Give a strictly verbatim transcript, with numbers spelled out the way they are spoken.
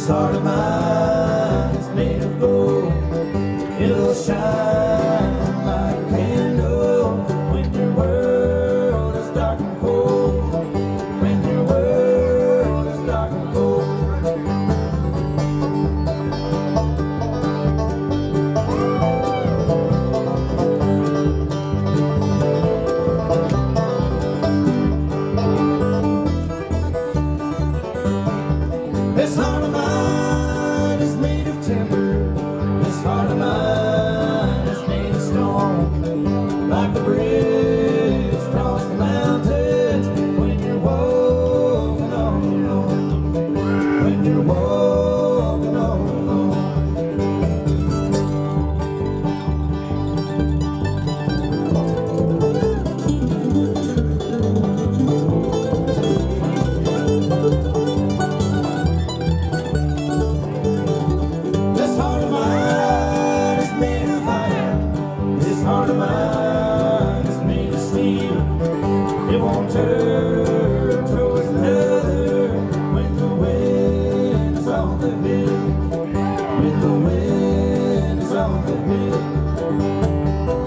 This heart of mine is made of gold. It'll shine like a candle when your world is dark and cold. When your world is dark and cold. This heart of mine is made of timber. This heart of mine is made of stone. Like the bridge across the mountains when you're walking all alone. When you're walking all alone. This heart of mine is made of iron. This heart of mine is made of steel. It won't turn towards another when the wind is on the hill. When the wind is on the hill.